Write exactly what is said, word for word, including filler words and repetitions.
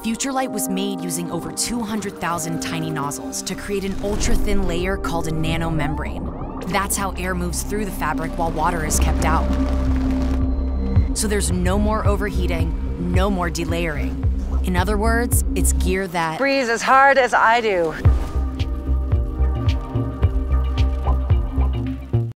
FutureLight was made using over two hundred thousand tiny nozzles to create an ultra-thin layer called a nanomembrane. That's how air moves through the fabric while water is kept out. So there's no more overheating, no more delayering. In other words, it's gear that breathes as hard as I do.